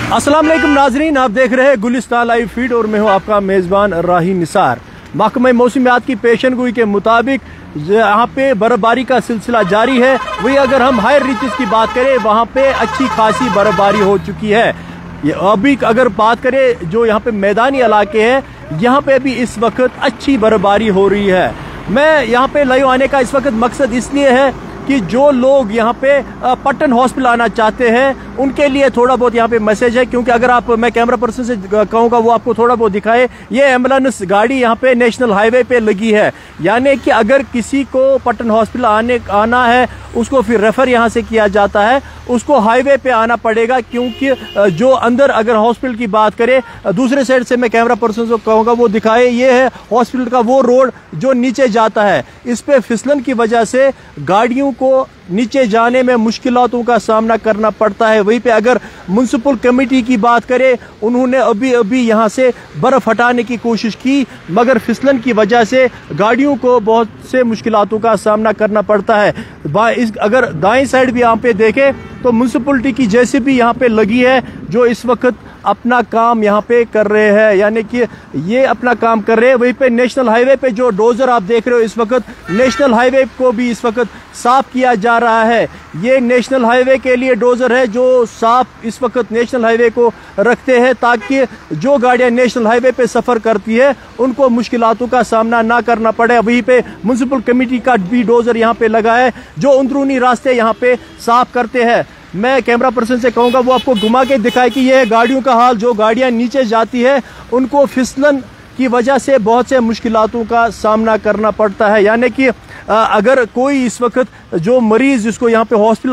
अस्सलाम वालेकुम नाजरीन, आप देख रहे हैं गुलिस्तान लाइव फीड और मैं हूं आपका मेज़बान राही निसार। महकमा मौसमियात की पेशन गोई के मुताबिक यहाँ पे बर्फबारी का सिलसिला जारी है। वही अगर हम हायर रीचेस की बात करें, वहाँ पे अच्छी खासी बर्फबारी हो चुकी है। अभी अगर बात करें जो यहाँ पे मैदानी इलाके हैं, यहाँ पे भी इस वक्त अच्छी बर्फबारी हो रही है। मैं यहाँ पे लाइव आने का इस वक्त मकसद इसलिए है कि जो लोग यहाँ पे पटन हॉस्पिटल आना चाहते हैं उनके लिए थोड़ा बहुत यहाँ पे मैसेज है, क्योंकि अगर आप मैं कैमरा पर्सन से कहूँगा वो आपको थोड़ा बहुत दिखाए, ये एम्बुलेंस गाड़ी यहाँ पे नेशनल हाईवे पे लगी है। यानी कि अगर किसी को पटन हॉस्पिटल आना है, उसको फिर रेफर यहाँ से किया जाता है, उसको हाईवे पे आना पड़ेगा। क्योंकि जो अंदर अगर हॉस्पिटल की बात करें, दूसरे साइड से मैं कैमरा पर्सन को कहूँगा वो दिखाए, ये है हॉस्पिटल का वो रोड जो नीचे जाता है। इस पे फिसलन की वजह से गाड़ियों को नीचे जाने में मुश्किलों का सामना करना पड़ता है। वहीं पे अगर म्युनिसिपल कमेटी की बात करें, उन्होंने अभी यहाँ से बर्फ हटाने की कोशिश की, मगर फिसलन की वजह से गाड़ियों को बहुत से मुश्किलों का सामना करना पड़ता है। अगर दाएं साइड भी यहाँ पे देखें तो म्युनिसिपलिटी की जेसीबी यहाँ पे लगी है, जो इस वक्त अपना काम यहाँ पे कर रहे हैं, यानी कि ये अपना काम कर रहे हैं। वहीं पे नेशनल हाईवे पे जो डोजर आप देख रहे हो, इस वक्त नेशनल हाईवे को भी इस वक्त साफ किया जा रहा है। ये नेशनल हाईवे के लिए डोजर है जो साफ इस वक्त नेशनल हाईवे को रखते हैं, ताकि जो गाड़ियां नेशनल हाईवे पे सफर करती है उनको मुश्किलातों का सामना ना करना पड़े। वहीं पे म्युनिसिपल कमेटी का भी डोजर यहाँ पे लगा है जो अंदरूनी रास्ते यहाँ पे साफ करते हैं। मैं कैमरा पर्सन से कहूँगा वो आपको घुमा के दिखाए कि यह गाड़ियों का हाल, जो गाड़ियां नीचे जाती है उनको फिसलन की वजह से बहुत से मुश्किलातों का सामना करना पड़ता है। यानी कि अगर कोई इस वक्त जो मरीज जिसको यहाँ पे हॉस्पिटल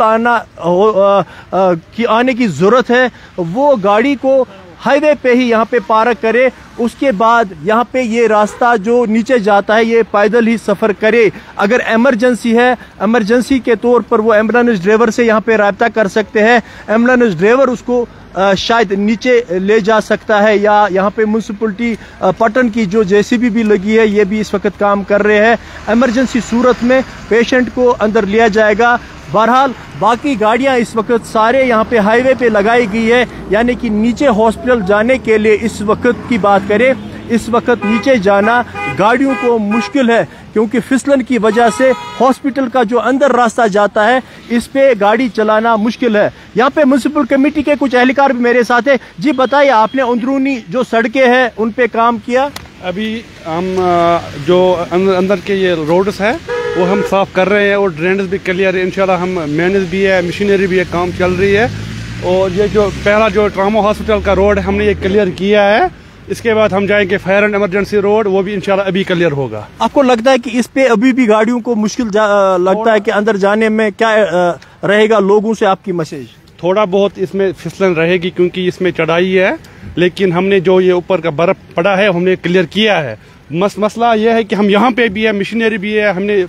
आने की ज़रूरत है, वो गाड़ी को हाईवे पे ही यहाँ पे पार्क करे, उसके बाद यहाँ पे ये रास्ता जो नीचे जाता है ये पैदल ही सफ़र करे। अगर इमरजेंसी है, इमरजेंसी के तौर पर वो एम्बुलेंस ड्राइवर से यहाँ पे राब्ता कर सकते हैं। एम्बुलेंस ड्राइवर उसको शायद नीचे ले जा सकता है, या यहाँ पे म्युनिसिपलिटी पटन की जो जेसीबी भी लगी है ये भी इस वक्त काम कर रहे हैं। इमरजेंसी सूरत में पेशेंट को अंदर लिया जाएगा। बहरहाल बाकी गाड़ियां इस वक्त सारे यहाँ पे हाईवे पे लगाई गई है, यानी कि नीचे हॉस्पिटल जाने के लिए इस वक्त की बात करें, इस वक्त नीचे जाना गाड़ियों को मुश्किल है, क्योंकि फिसलन की वजह से हॉस्पिटल का जो अंदर रास्ता जाता है इस पे गाड़ी चलाना मुश्किल है। यहाँ पे म्युनिसिपल कमेटी के कुछ एहलकार भी मेरे साथ है। जी बताइए, आपने अंदरूनी जो सड़कें हैं उन पे काम किया? अभी हम जो अंदर के ये रोड्स है वो हम साफ कर रहे हैं और ड्रेनेज भी क्लियर है। इंशाल्लाह हम मेहनत भी है, मशीनरी भी है, काम चल रही है। और ये जो पहला जो ट्रामा हॉस्पिटल का रोड है हमने ये क्लियर किया है। इसके बाद हम जाएंगे फायर एंड इमरजेंसी रोड, वो भी इंशाल्लाह अभी क्लियर होगा। आपको लगता है कि इस पे अभी भी गाड़ियों को मुश्किल लगता है कि अंदर जाने में क्या रहेगा? लोगों से आपकी मैसेज? थोड़ा बहुत इसमें फिसलन रहेगी क्योंकि इसमें चढ़ाई है, लेकिन हमने जो ये ऊपर का बर्फ पड़ा है हमने क्लियर किया है। मसला यह है कि हम यहाँ पे भी है, मशीनरी भी है, हमने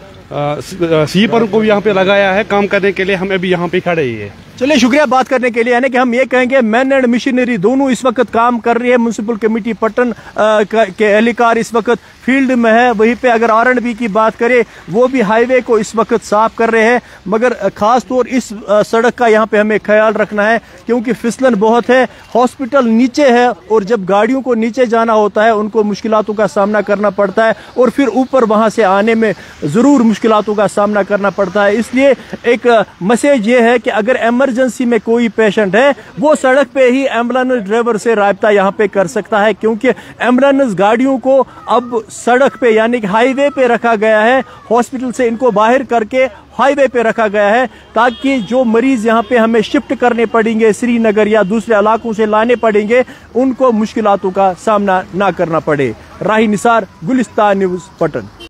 स्वीपर को भी यहाँ पे लगाया है काम करने के लिए, हम अभी यहाँ पे खड़े ही है। चलिए, शुक्रिया बात करने के लिए। यानी कि हम ये कहेंगे मैन एंड मशीनरी दोनों इस वक्त काम कर रही है। म्युनिसिपल कमेटी पटन के एहलकार इस वक्त फील्ड में है। वहीं पे अगर R&B की बात करें, वो भी हाईवे को इस वक्त साफ कर रहे हैं, मगर खास तौर इस सड़क का यहाँ पे हमें ख्याल रखना है, क्योंकि फिसलन बहुत है। हॉस्पिटल नीचे है और जब गाड़ियों को नीचे जाना होता है उनको मुश्किलातों का सामना करना पड़ता है, और फिर ऊपर वहां से आने में जरूर मुश्किलातों का सामना करना पड़ता है। इसलिए एक मैसेज ये है कि अगर इमरजेंसी में कोई पेशेंट है, वो सड़क पे ही एम्बुलेंस ड्राइवर से राब्ता यहाँ पे कर सकता है, क्योंकि एम्बुलेंस गाड़ियों को अब सड़क पे यानी कि हाईवे पे रखा गया है। हॉस्पिटल से इनको बाहर करके हाईवे पे रखा गया है, ताकि जो मरीज यहाँ पे हमें शिफ्ट करने पड़ेंगे, श्रीनगर या दूसरे इलाकों से लाने पड़ेंगे, उनको मुश्किलातों का सामना ना करना पड़े। राही निसार, गुलिस्तान न्यूज़, पटन।